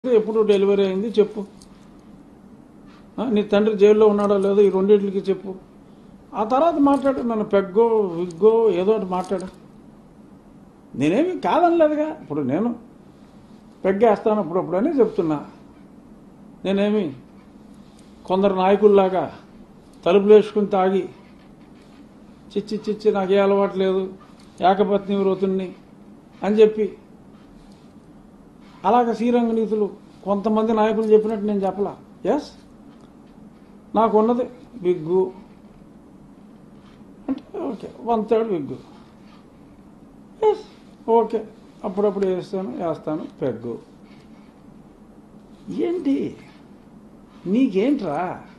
ఎప్పుడు డెలివరీ అయింది చెప్పు. నీ తండ్రి జైల్లో ఉన్నాడో లేదో ఈ రెండింటికి చెప్పు. ఆ తర్వాత మాట్లాడు. నన్ను పెగ్గో విగ్గో ఏదో ఒకటి మాట్లాడు. నేనేమి కాదనలేదుగా. ఇప్పుడు నేను పెగ్గేస్తాను అప్పుడప్పుడని చెప్తున్నా. నేనేమి కొందరు నాయకుల్లాగా తలుపులు వేసుకుని తాగి చిచ్చి నాకే అలవాటు లేదు, ఏకపత్ని వ్రతుణ్ణి అని చెప్పి అలాగ శ్రీరంగ నీతులు కొంతమంది నాయకులు చెప్పినట్టు నేను చెప్పలా. ఎస్, నాకున్నది విగ్గు అంటే ఓకే, 1/3 విగ్గు. ఎస్ ఓకే, అప్పుడప్పుడు వేస్తాను పెగ్గు. ఏంటి నీకేంట్రా?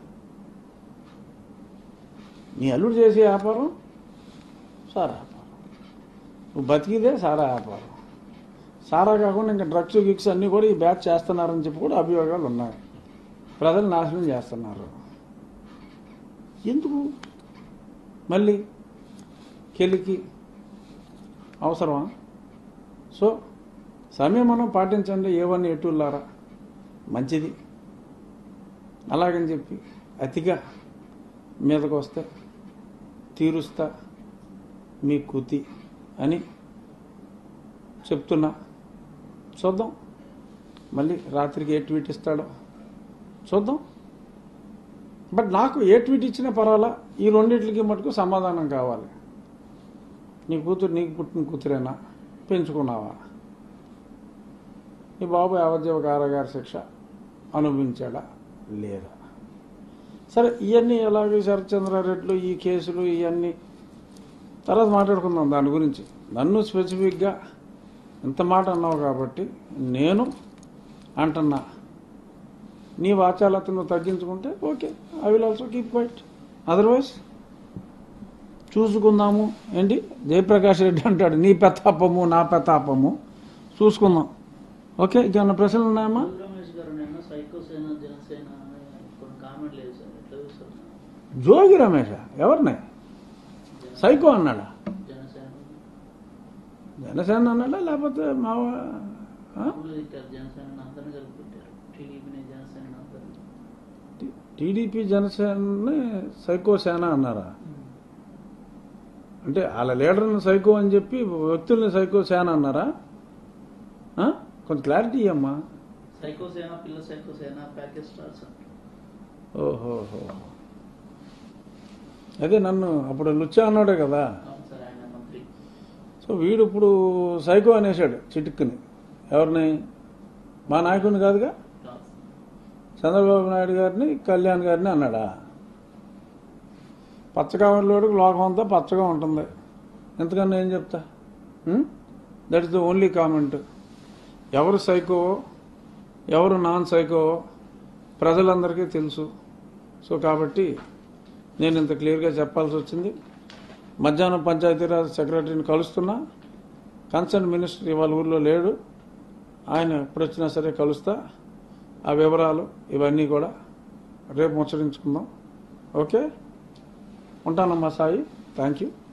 నీ అల్లుడు చేసే వ్యాపారం సారా వ్యాపారం, నువ్వు బతికిదే సారా వ్యాపారం. సారా కాకుండా ఇంకా డ్రగ్స్ గిక్స్ అన్నీ కూడా ఈ బ్యాచ్ చేస్తున్నారని చెప్పి కూడా అభియోగాలు ఉన్నాయి. ప్రజలు నాశనం చేస్తున్నారు. ఎందుకు మళ్ళీ కెలికి అవసరమా? సో సంయమనం పాటించండి. ఏవన్నీ ఎటులారా మంచిది. అలాగని చెప్పి అతిగా మీదకు వస్తే తీరుస్తా మీ కుతి అని చెప్తున్నా. చూద్దాం మళ్ళీ రాత్రికి ఏ ట్వీట్ ఇస్తాడో చూద్దాం. బట్ నాకు ఏ ట్వీట్ ఇచ్చినా పర్వాలా, ఈ రెండింటికి మటుకు సమాధానం కావాలి. నీ కూతురు నీకు పుట్టిన కూతురేనా? పెంచుకున్నావా? నీ బాబు యావజ్జీవ కారాగార శిక్ష అనుభవించాడా లేదా? సరే, ఇవన్నీ ఎలాగే శరత్చంద్రారెడ్డిలు ఈ కేసులు ఇవన్నీ తర్వాత మాట్లాడుకుందాం దాని గురించి. నన్ను స్పెసిఫిక్గా ఇంత మాట అన్నావు కాబట్టి నేను అంటున్నా, నీ వాచాలతను తగ్గించుకుంటే okay, I will also keep quiet. Otherwise చూసుకుందాము. ఏంటి జయప్రకాష్ రెడ్డి అంటాడు, నీ పెతాపము నా పెతాపము చూసుకుందాం. ఓకే, ఇంకేమన్నా ప్రశ్నలు ఉన్నాయమ్మా? జోగి రమేష్ ఎవరిని సైకో అన్నాడా? జనసేన అన్నాడా లేకపోతే మావా? టీడీపీ జనసేనని సైకో సేన అన్నారా? అంటే వాళ్ళ లీడర్ని సైకో అని చెప్పి వ్యక్తుల్ని సైకో సేన అన్నారా? కొంచెం క్లారిటీ అమ్మా. ఓహోహో, అదే నన్ను అప్పుడు లుచ్చా అన్నాడే కదా. సో వీడు ఇప్పుడు సైకో అనేసాడు చిటిక్కుని. ఎవరిని? మా నాయకుడిని కాదుగా, చంద్రబాబు నాయుడు గారిని కళ్యాణ్ గారిని అన్నాడా? పచ్చకావర్లోడికి లోకం అంతా పచ్చగా ఉంటుంది. ఎంతకన్నా ఏం చెప్తా? That is the only comment. ఎవరు సైకో ఎవరు నాన్ సైకో ప్రజలందరికీ తెలుసు. సో కాబట్టి నేను ఇంత క్లియర్గా చెప్పాల్సి వచ్చింది. మధ్యాహ్నం పంచాయతీరాజ్ సెక్రటరీని కలుస్తున్నా. కన్సర్న్ మినిస్టర్ ఇవాళ ఊర్లో లేడు. ఆయన ఎప్పుడు వచ్చినా సరే కలుస్తా. ఆ వివరాలు ఇవన్నీ కూడా రేపు ముచ్చరించుకుందాం. ఓకే, ఉంటానమ్మా సాయి. Thank you.